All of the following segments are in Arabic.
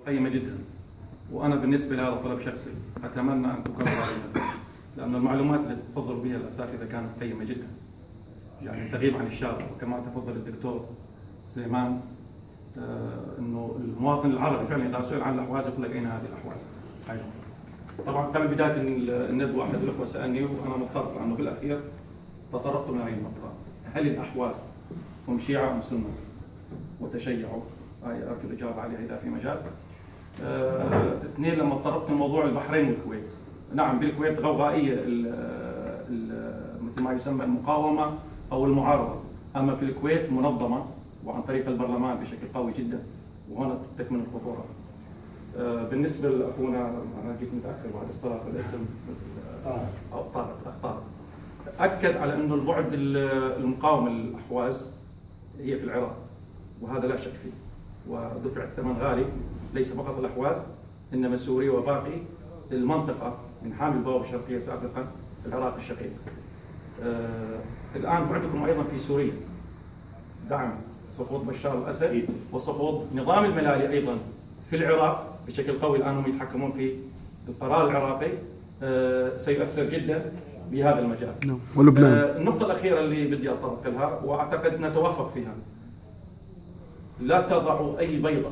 قيمة جدا، وأنا بالنسبة لهذا طلب شخصي أتمنى أن تكرر هذه، لأن المعلومات اللي تفضل بها الأساتذة كانت قيمة جدا، يعني تغيب عن الشارع، وكما تفضل الدكتور سليمان إنه المواطن العربي فعلا إذا سئل عن الأحواز يقول لك أين هذه الأحواز؟ طبعا قبل بداية الندوة أحد الأخوة سألني وأنا مضطر لأنه بالأخير تطرقت من هذه النقطة، هل الأحواز هم شيعة أم سنة؟ وتشيعوا؟ أرجو الإجابة عليها إذا في مجال. اثنين، لما تطرقت لموضوع البحرين والكويت، نعم بالكويت غوغائية مثل ما يسمى المقاومة أو المعارضة، أما في الكويت منظمة وعن طريق البرلمان بشكل قوي جدا، وهنا تكمن الخطورة. بالنسبة لأخونا أنا جيت متأخر بعد الصلاة الاسم أو طارق، الأخ طارق أكد على أنه البعد المقاومة للأحواز هي في العراق، وهذا لا شك فيه، ودفع الثمن غالي، ليس فقط الأحواز إنما سوريا وباقي المنطقة من حامي البوابة الشرقية سابقا العراق الشقيق. الآن بعدكم أيضا في سوريا دعم سقوط بشار الأسد وسقوط نظام الملالي أيضا في العراق بشكل قوي، الآن هم يتحكمون في القرار العراقي، سيؤثر جدا بهذا المجال. ولبنان. النقطة الأخيرة اللي بدي أتطرق لها وأعتقد نتوافق فيها، لا تضعوا أي بيضة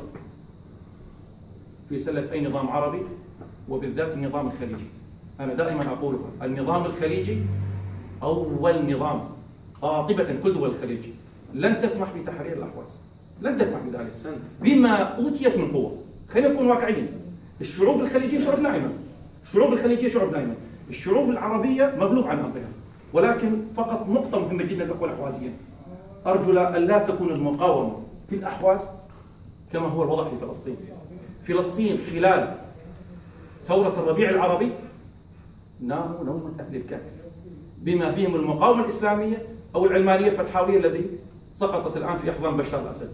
في سلة أي نظام عربي وبالذات النظام الخليجي. أنا دائما أقولها، النظام الخليجي أول نظام قاطبة كل دول الخليج لن تسمح بتحرير الأحواز، لن تسمح بذلك بما أوتيت من قوة. خلينا نكون واقعيين، الشعوب الخليجية شعوب ناعمة، الشعوب الخليجية شعوب ناعمة، الشعوب العربية مغلوب عن أمرها، ولكن فقط نقطة مهمة جدا للأخوة الأحوازيين، أرجو أن لا تكون المقاومة في الأحواز كما هو الوضع في فلسطين. فلسطين خلال ثورة الربيع العربي ناموا نومة أهل الكهف، بما فيهم المقاومة الإسلامية أو العلمانية الفتحاوية الذي سقطت الآن في أحضان بشار الأسد.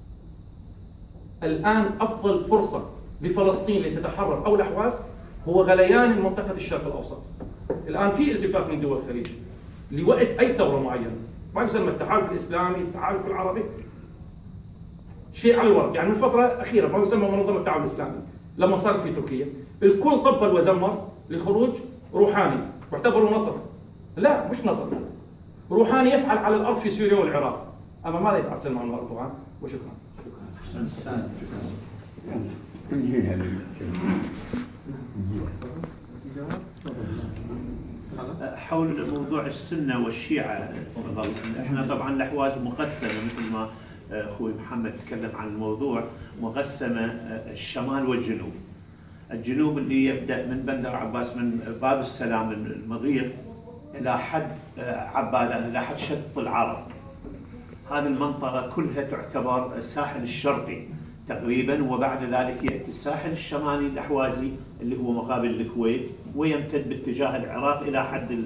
الآن أفضل فرصة لفلسطين لتتحرر أو الأحواز هو غليان منطقة الشرق الأوسط. الآن في اتفاق من دول الخليج لوقت أي ثورة معينة، ما يسمى التحالف الإسلامي، التحالف العربي، شيء على الورق، يعني من فترة أخيرة ما يسمى منظمة التعاون الإسلامي لما صارت في تركيا، الكل طبل وزمر لخروج روحاني واعتبروا نصر. لا، مش نصر، روحاني يفعل على الأرض في سوريا والعراق، أما ماذا يفعل سلمان وأردوغان؟ وشكرا. حول موضوع السنة والشيعة، احنا طبعا الأحواز مقسمة مثل ما اخوي محمد تكلم عن الموضوع، مقسمة الشمال والجنوب. الجنوب اللي يبدأ من بندر عباس من باب السلام المضيق إلى حد عبادة إلى حد شط العرب، هذه المنطقة كلها تعتبر الساحل الشرقي تقريبا، وبعد ذلك يأتي الساحل الشمالي الأحوازي اللي هو مقابل الكويت، ويمتد باتجاه العراق إلى حد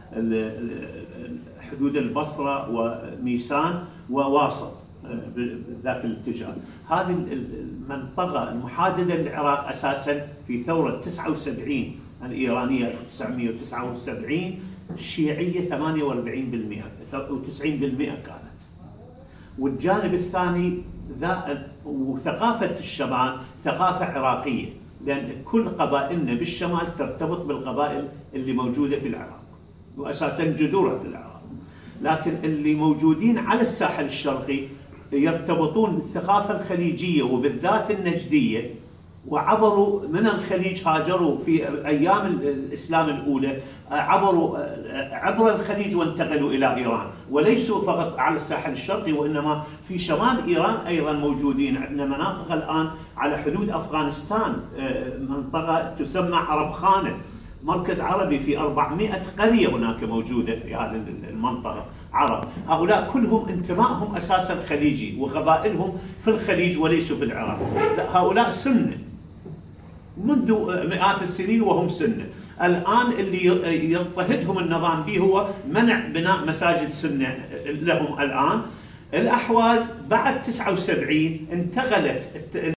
حدود البصرة وميسان وواسط ذاك الاتجاه. هذه المنطقة المحاددة للعراق أساسا في ثورة 79 الإيرانية 1979 الشيعية 48% و90% كانت، والجانب الثاني وثقافة الشمال ثقافة عراقية، لأن كل قبائلنا بالشمال ترتبط بالقبائل اللي موجودة في العراق وأساسا جذورها في العراق، لكن اللي موجودين على الساحل الشرقي يرتبطون بالثقافة الخليجية وبالذات النجدية، وعبروا من الخليج، هاجروا في أيام الإسلام الأولى، عبروا عبر الخليج وانتقلوا إلى إيران، وليسوا فقط على الساحل الشرقي وإنما في شمال إيران أيضا موجودين. عندنا مناطق الآن على حدود أفغانستان، منطقة تسمى عرب خانة، مركز عربي في 400 قرية هناك موجودة في هذه المنطقة عرب، هؤلاء كلهم انتمائهم أساسا خليجي وقبائلهم في الخليج وليسوا في العراق. هؤلاء سنة منذ مئات السنين وهم سنة. الآن اللي يضطهدهم النظام به هو منع بناء مساجد سنة لهم. الآن الأحواز بعد 79 انتقلت